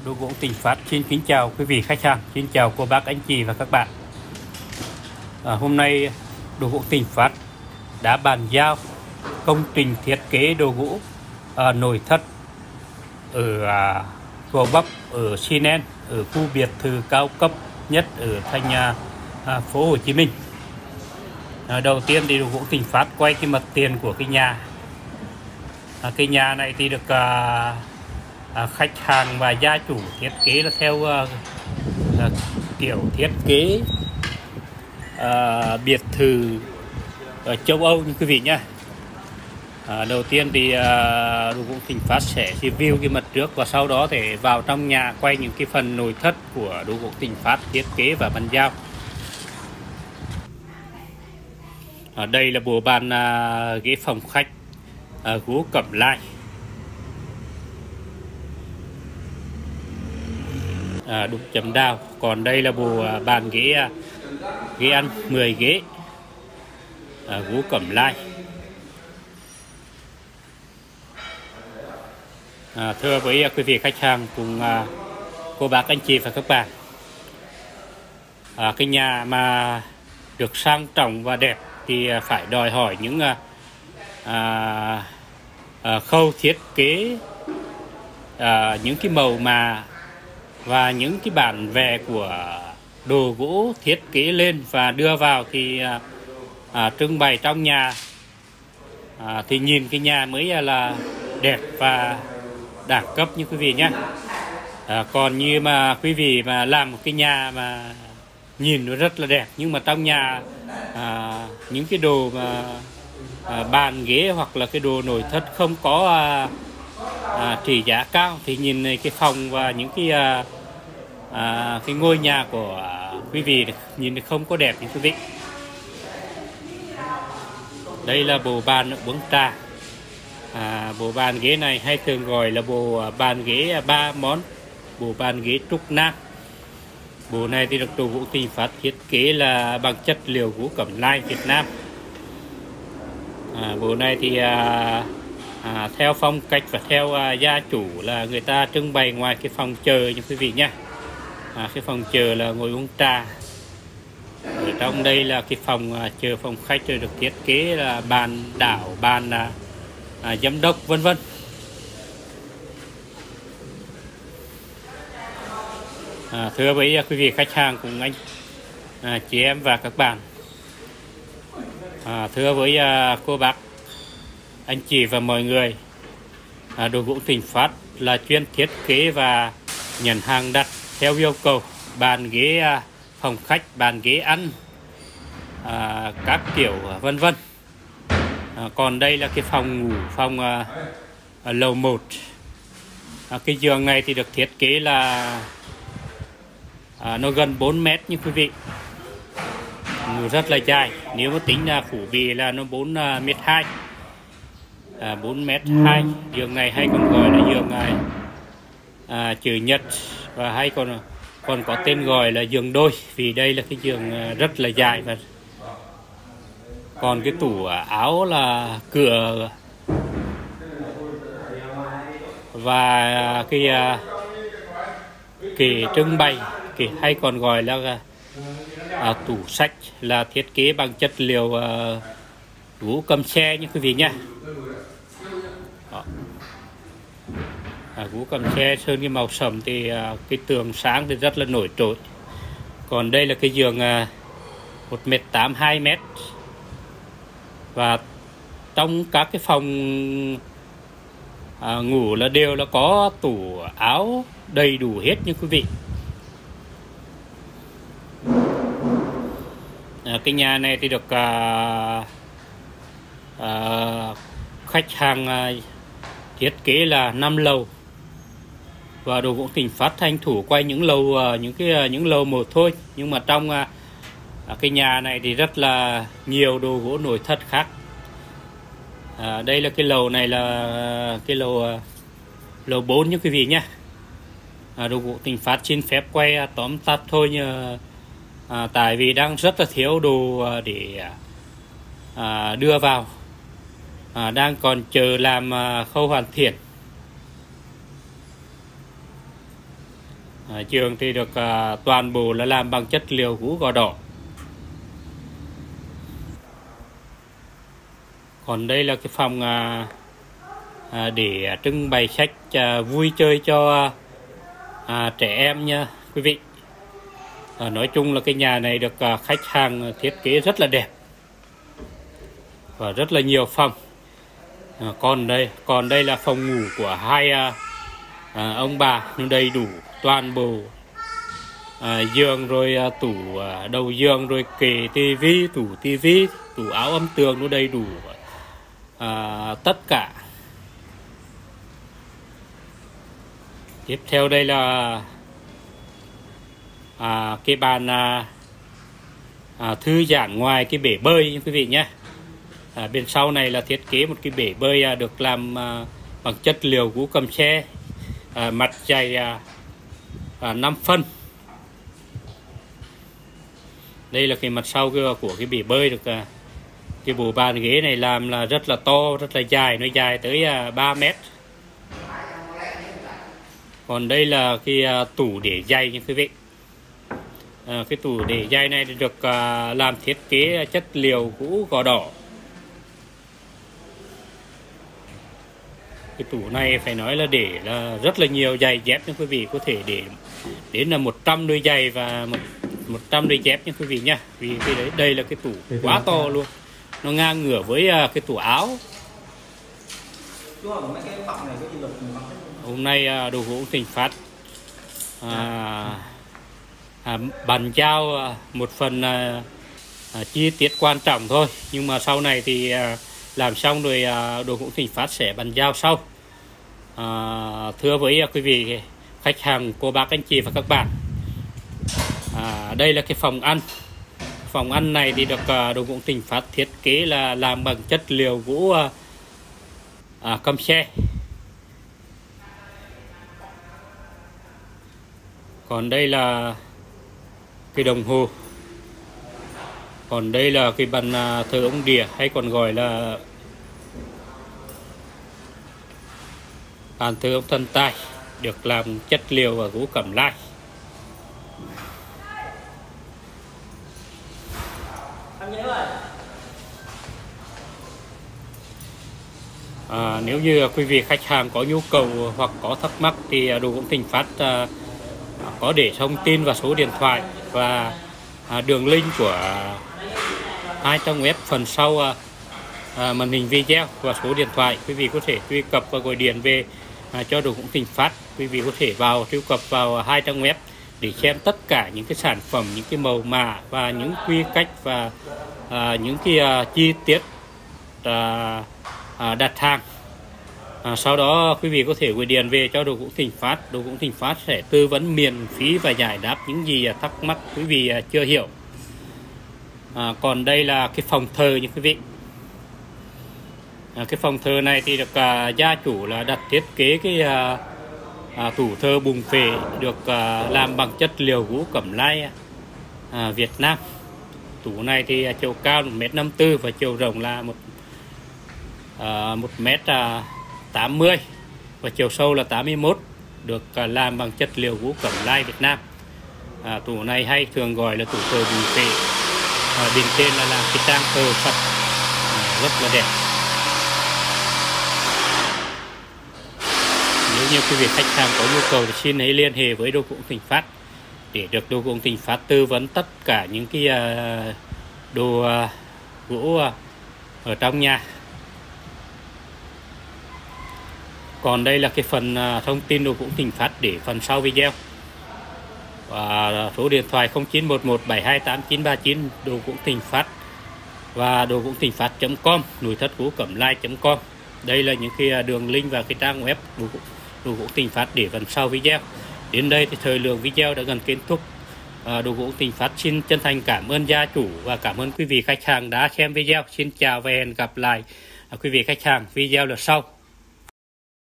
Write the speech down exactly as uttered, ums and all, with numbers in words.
Đồ gỗ Tịnh Phát xin kính chào quý vị khách hàng, xin chào cô bác anh chị và các bạn. À, hôm nay Đồ gỗ Tịnh Phát đã bàn giao công trình thiết kế đồ gỗ à, nội thất ở à, Gò Vấp, ở Cinen, ở khu biệt thự cao cấp nhất ở thành à, à, phố Hồ Chí Minh. À, đầu tiên thì Đồ gỗ Tịnh Phát quay cái mặt tiền của cái nhà. À, cái nhà này thì được à, à, khách hàng và gia chủ thiết kế là theo à, à, kiểu thiết kế à, biệt thự ở châu Âu như quý vị nhé. À, đầu tiên thì à, Đồ gỗ Tịnh Phát sẽ review cái mặt trước và sau đó để vào trong nhà quay những cái phần nội thất của Đồ gỗ Tịnh Phát thiết kế và bàn giao. À, đây là bộ bàn à, ghế phòng khách à, gỗ Cẩm Lai. À, đúc chấm đào. Còn đây là bộ à, bàn ghế à, ghế ăn mười ghế à, gỗ Cẩm Lai. À, thưa với quý vị khách hàng cùng à, cô bác anh chị và các bạn, à, cái nhà mà được sang trọng và đẹp thì phải đòi hỏi những à, à, à, khâu thiết kế, à, những cái màu mà và những cái bản vẽ của đồ gỗ thiết kế lên và đưa vào thì à, à, trưng bày trong nhà à, thì nhìn cái nhà mới là đẹp và đẳng cấp như quý vị nhé. À, còn như mà quý vị mà làm một cái nhà mà nhìn nó rất là đẹp nhưng mà trong nhà à, những cái đồ mà à, bàn ghế hoặc là cái đồ nội thất không có à, à, trị giá cao thì nhìn cái phòng và những cái à, à, cái ngôi nhà của à, quý vị nhìn không có đẹp như quý vị. Đây là bộ bàn uống trà. À, bộ bàn ghế này hay thường gọi là bộ bàn ghế ba món, bộ bàn ghế trúc nam. Bộ này thì được Đồ gỗ Tịnh Phát thiết kế là bằng chất liệu gỗ Cẩm Lai Việt Nam. À, bộ này thì à, à, theo phong cách và theo à, gia chủ là người ta trưng bày ngoài cái phòng chờ như quý vị nhé. À, cái phòng chờ là ngồi uống trà. Ở trong đây là cái phòng à, chờ phòng khách rồi được thiết kế là bàn đảo, bàn à, à, giám đốc vân vân. À, thưa với quý vị khách hàng cùng anh à, chị em và các bạn, à, thưa với à, cô bác anh chị và mọi người, à, Đồ gỗ Tịnh Phát là chuyên thiết kế và nhận hàng đặt theo yêu cầu bàn ghế à, phòng khách, bàn ghế ăn à, các kiểu vân vân. À, còn đây là cái phòng ngủ, phòng à, à, lầu một. À, cái giường này thì được thiết kế là à, nó gần bốn mét như quý vị, nó rất là dài. Nếu mà tính là phủ bì là nó bốn mét hai, à, bốn mét hai. Giường này hay còn gọi là giường này à, chữ nhật và hay còn còn có tên gọi là giường đôi vì đây là cái giường rất là dài. Và còn cái tủ áo là cửa và cái cái trưng bày cái hay còn gọi là à, tủ sách là thiết kế bằng chất liệu à, gỗ cầm xe như quý vị nhé. À, gỗ cầm xe sơn cái màu sẫm thì à, cái tường sáng thì rất là nổi trội. Còn đây là cái giường à, một mét tám, hai mét. Và trong các cái phòng à, ngủ là đều là có tủ áo đầy đủ hết như quý vị. À, cái nhà này thì được à, à, khách hàng à, thiết kế là năm lầu và Đồ gỗ Tịnh Phát tranh thủ quay những lầu à, những cái những lầu một thôi, nhưng mà trong à, cái nhà này thì rất là nhiều đồ gỗ nội thất khác. À, đây là cái lầu này là cái lầu à, lầu bốn như quý vị nhé. À, Đồ gỗ Tịnh Phát xin phép quay à, tóm tắt thôi như À, tại vì đang rất là thiếu đồ để à, đưa vào, à, đang còn chờ làm à, khâu hoàn thiện. À, giường thì được à, toàn bộ là làm bằng chất liệu gỗ gò đỏ. Còn đây là cái phòng à, à, để trưng bày sách à, vui chơi cho à, trẻ em nha quý vị. À, nói chung là cái nhà này được à, khách hàng thiết kế rất là đẹp và rất là nhiều phòng. À, còn đây còn đây là phòng ngủ của hai à, à, ông bà, đầy đủ toàn bộ à, giường rồi à, tủ à, đầu giường rồi kệ tivi, tủ tivi, tủ áo âm tường, nó đầy đủ à, tất cả. Tiếp theo đây là à, cái bàn à, à, thư giãn ngoài cái bể bơi quý vị nhé. À, bên sau này là thiết kế một cái bể bơi à, được làm à, bằng chất liệu gỗ cầm tre, à, mặt dày à, à, năm phân. Đây là cái mặt sau của cái bể bơi được à, cái bộ bàn ghế này làm là rất là to, rất là dài, nó dài tới à, ba mét. Còn đây là cái à, tủ để giày nha quý vị. À, cái tủ để giày này được à, làm thiết kế chất liệu gỗ gò đỏ. Cái tủ này phải nói là để là rất là nhiều giày dép nha quý vị, có thể để đến là một trăm đôi giày và một một trăm đôi dép nha quý vị nha. Vì cái đấy đây là cái tủ quá to luôn, nó ngang ngửa với uh, cái tủ áo. Hôm nay uh, Đồ Gỗ Thịnh Phát uh, uh, bàn giao uh, một phần uh, uh, chi tiết quan trọng thôi, nhưng mà sau này thì uh, làm xong rồi uh, Đồ Gỗ Thịnh Phát sẽ bàn giao sau. Uh, thưa với uh, quý vị khách hàng, cô bác anh chị và các bạn, à, đây là cái phòng ăn. Phòng ăn này thì được uh, Đồ Gỗ Thịnh Phát thiết kế là làm bằng chất liệu gỗ uh, uh, cầm tre. Còn đây là cái đồng hồ. Còn đây là cái bàn uh, thờ ông Địa, hay còn gọi là bàn thờ ông Thần Tài, được làm chất liệu và gỗ cẩm lai. À, nếu như quý vị khách hàng có nhu cầu hoặc có thắc mắc thì Đồ Gỗ Thịnh Phát à, có để thông tin và số điện thoại và à, đường link của hai trang web phần sau à, à, màn hình video và số điện thoại. Quý vị có thể truy cập và gọi điện về à, cho Đồ Gỗ Thịnh Phát. Quý vị có thể vào truy cập vào hai trang web để xem tất cả những cái sản phẩm, những cái màu mã và những quy cách và à, những cái à, chi tiết à, à, đặt hàng. À, sau đó quý vị có thể gọi điện về cho Đồ Gỗ Thịnh Phát. Đồ Gỗ Thịnh Phát sẽ tư vấn miễn phí và giải đáp những gì thắc mắc quý vị chưa hiểu. À, còn đây là cái phòng thờ như quý vị. À, cái phòng thờ này thì được à, gia chủ là đặt thiết kế cái à, à, tủ thờ bùng phệ, được à, làm bằng chất liệu gỗ cẩm lai à, Việt Nam. Tủ này thì à, chiều cao một mét năm mươi tư và chiều rộng là một à, một mét tám mươi và chiều sâu là tám mươi mốt, được à, làm bằng chất liệu gỗ cẩm lai Việt Nam. À, tủ này hay thường gọi là tủ thờ bùng phệ. À, bên trên là làm cái trang thờ Phật à, rất là đẹp. Nếu như quý vị khách hàng có nhu cầu thì xin hãy liên hệ với Đồ Gỗ Thịnh Phát để được Đồ Gỗ Thịnh Phát tư vấn tất cả những cái uh, đồ uh, gỗ uh, ở trong nhà. Còn đây là cái phần uh, thông tin Đồ Gỗ Thịnh Phát để phần sau video. Và số điện thoại không chín một một bảy hai tám chín ba chín, Đồ Gỗ Thịnh Phát và đồ gỗ thịnh phát chấm com, nội thất gỗ cẩm lai chấm com. Đây là những cái đường link và cái trang web đồ, đồ gỗ Thịnh Phát để phần sau video. Đến đây thì thời lượng video đã gần kết thúc. À, Đồ Gỗ Thịnh Phát xin chân thành cảm ơn gia chủ và cảm ơn quý vị khách hàng đã xem video. Xin chào và hẹn gặp lại quý vị khách hàng video lần sau.